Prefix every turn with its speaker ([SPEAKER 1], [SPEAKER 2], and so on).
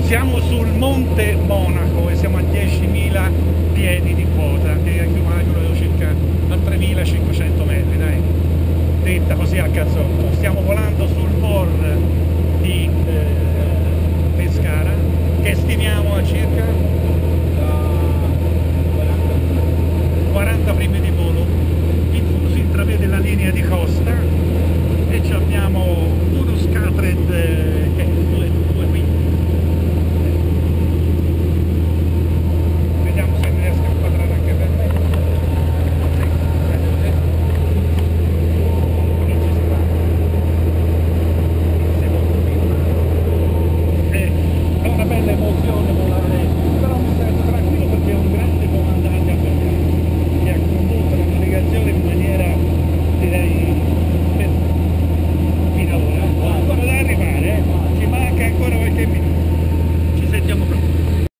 [SPEAKER 1] Siamo sul Monte Monaco e siamo a 10.000 piedi di quota, che equivalgono circa a 3.500 metri, dai, detta così a cazzotto. Stiamo volando sul VOR di